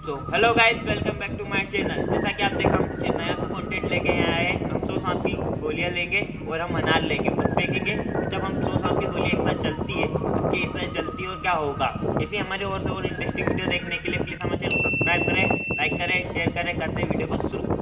So hello guys, welcome back to my channel. जैसा कि आप देखा, हम कुछ नया सा कंटेंट लेके आए हैं। हम 100 सांप की गोलियां लेंगे और हम अनार लेंगे। अब देखेंगे जब हम 100 सांप की गोलियां एक साथ चलती है तो कैसे चलती है और क्या होगा। ऐसे हमारे और से और इंटरेस्टिंग वीडियो देखने के लिए प्लीज हमारे चैनल को सब्सक्राइब करें, लाइक करें, शेयर करें। करते हैं वीडियो को शुरू।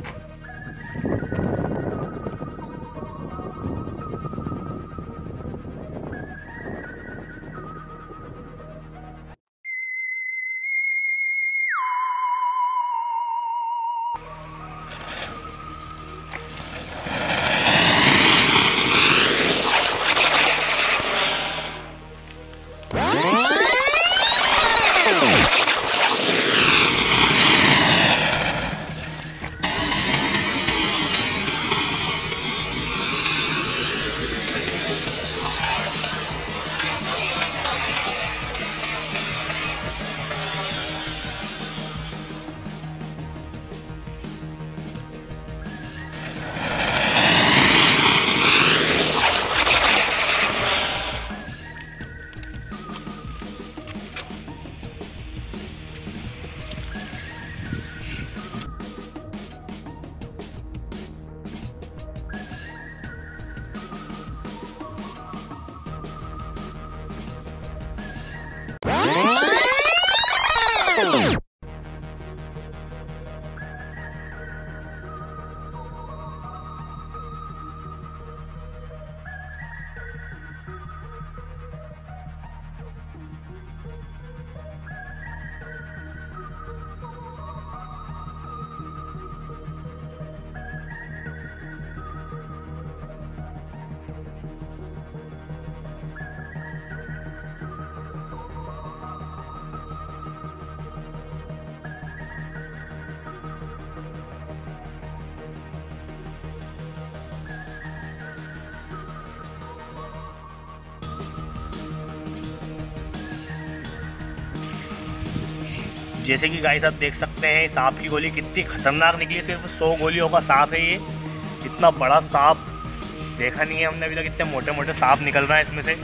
जैसे कि गाइस आप देख सकते हैं सांप की गोली कितनी खतरनाक निकली। सिर्फ 100 गोलियों का सांप है ये। इतना बड़ा सांप देखा नहीं है हमने अभी तक। इतने मोटे मोटे सांप निकल रहा है इसमें से।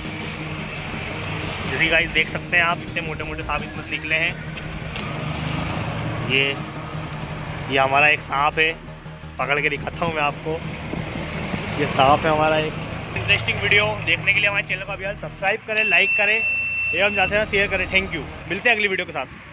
जैसे कि गाइस देख सकते हैं आप, इतने मोटे मोटे सांप इसमें से निकले हैं। ये हमारा एक सांप है, पकड़ के दिखाता हूँ मैं आपको। ये सांप है हमारा एक। इंटरेस्टिंग वीडियो देखने के लिए हमारे चैनल को अभी सब्सक्राइब करें, लाइक करें एवं ज़्यादा से ज़्यादा शेयर करें। Thank you. मिलते हैं अगली वीडियो के साथ।